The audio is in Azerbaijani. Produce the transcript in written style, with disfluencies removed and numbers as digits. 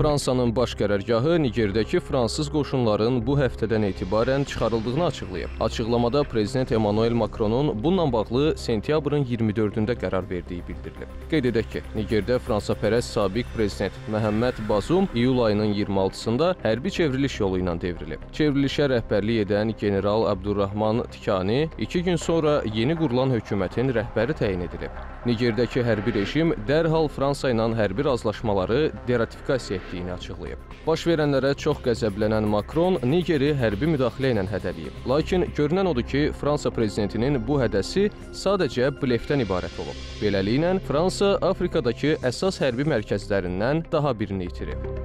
Fransanın baş qərargahı Nigerdəki fransız qoşunların bu həftədən etibarən çıxarıldığını açıqlayıb. Açıqlamada Prezident Emmanuel Macronun bununla bağlı sentyabrın 24-də qərar verdiyi bildirilib. Qeyd edək ki, Nigerdə Fransapərəst sabiq prezident Məhəmməd Bazum iyul ayının 26-sında hərbi çevriliş yolu ilə devrilib. Çevrilişə rəhbərlik edən General Abdurrahman Tikani 2 gün sonra yeni qurulan hökumətin rəhbəri təyin edilib. Nigerdəki hərbi rejim dərhal Fransa ilə hərbi razılaşmaları deratifikasiya etdiyini açıqlayıb. Baş verənlərə çox qəzəblənən Macron Nigeri hərbi müdaxilə ilə hədələyib. Lakin görünən odur ki, Fransa prezidentinin bu hədəsi sadəcə blefdən ibarət olub. Beləliklə, Fransa Afrikadakı əsas hərbi mərkəzlərindən daha birini itirib.